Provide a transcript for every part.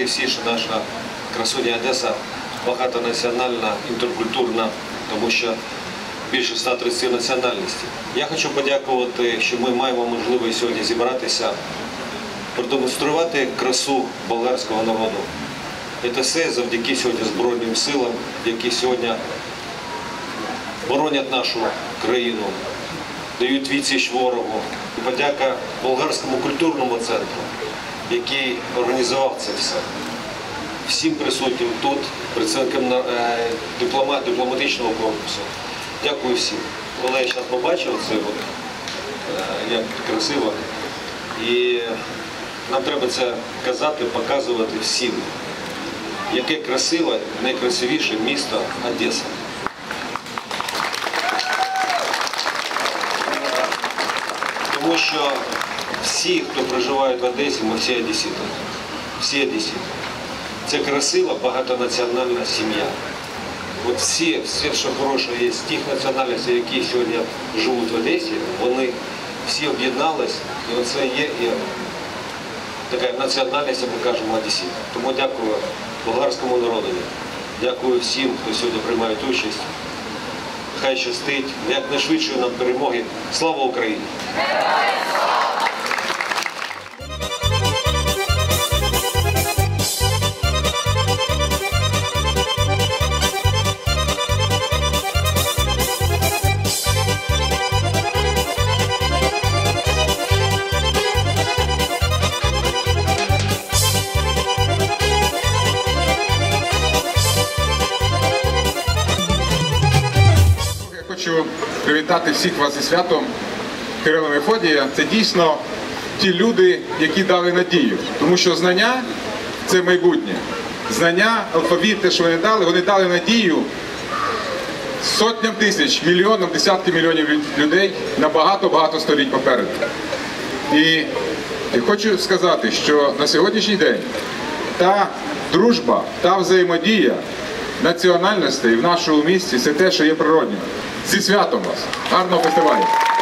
всі, що наша красуня Одеса багатонаціональна, інтеркультурна, тому що більше 130 національностей. Я хочу подякувати, що ми маємо можливість сьогодні зібратися, продемонструвати красу болгарського народу. Це все завдяки сьогодні Збройним силам, які сьогодні боронять нашу країну, дають відсіч ворогу. І подяка Болгарському культурному центру, який організував це все. Всім присутнім тут, представникам дипломатичного корпусу. Дякую всім. Коли я зараз побачив це, як красиво, і нам треба це казати, показувати всім, яке красиве, найкрасивіше місто Одеса. Тому що всі, хто проживає в Одесі, ми всі одесити. Всі одесити. Це красива, багатонаціональна сім'я. От всі, що хороше є з тих національностей, які сьогодні живуть в Одесі, вони всі об'єднались, і оце є і така національність, як ми кажемо, одеситів. Тому дякую болгарському народу, дякую всім, хто сьогодні приймає участь. Хай щастить, якнайшвидшої нам перемоги. Слава Україні! Хочу привітати всіх вас зі святом Кирила Мефодія. Це дійсно ті люди, які дали надію. Тому що знання – це майбутнє. Знання, алфавіт, те, що вони дали надію сотням тисяч, мільйонам, десятки мільйонів людей на багато-багато століть попереду. І хочу сказати, що на сьогоднішній день та дружба, та взаємодія національностей в нашому місті – це те, що є природнім. Зі святом вас! Гарного фестивалю!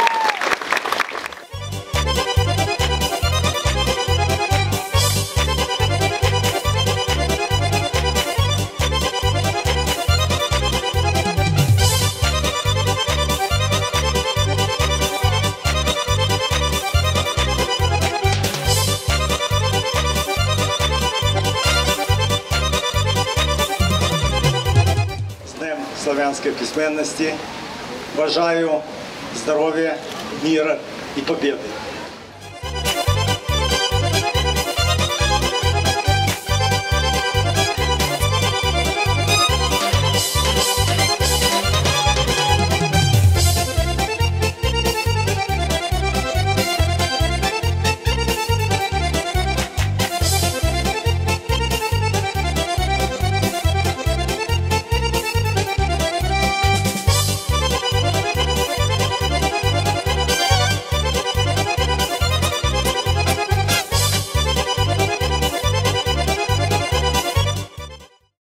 З Днем славянської письменності. Бажаю здоров'я, мира і побєди.